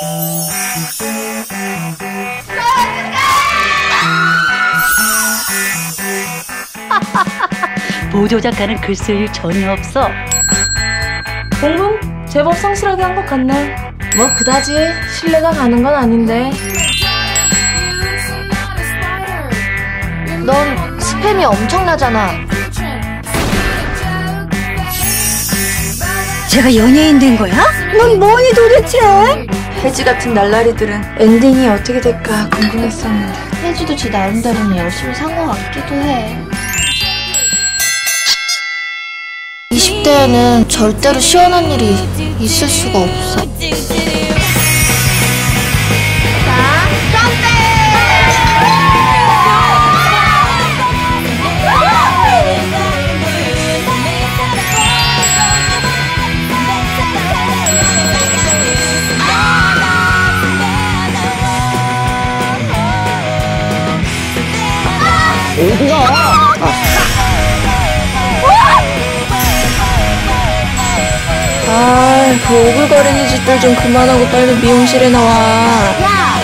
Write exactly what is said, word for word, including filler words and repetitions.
보조 작가는 글쓸 전혀 없어. 공부 제법 성실하게 한 것 같네. 뭐 그다지 신뢰가 가는 건 아닌데. 넌 스팸이 엄청나잖아. 제가 연예인 된 거야? 넌 뭐니 도대체? 해지 같은 날라리들은 엔딩이 어떻게 될까 궁금했었는데. 혜지도 지 나름대로는 열심히 산 것 같기도 해. 이십 대에는 절대로 시원한 일이 있을 수가 없어. 어디가? 아, 그 오글거리는 짓들 좀 그만하고 빨리 미용실에 나와. 야!